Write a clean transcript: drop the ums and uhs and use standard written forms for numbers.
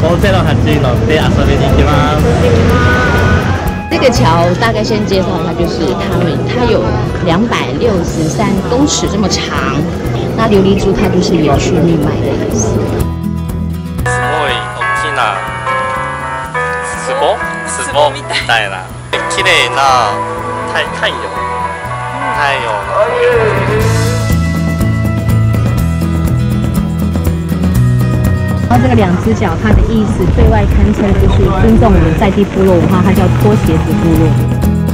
大勢の橋乗って遊びに行きます。 这个桥大概先介绍一下，就是它有263公尺这么长。那琉璃珠它就是延续命脉的意思。 すごい大きな壺みたいな綺麗な太陽然后这个2只脚，它的意思对外堪称就是尊重我们在地部落文化，它叫拖鞋子部落。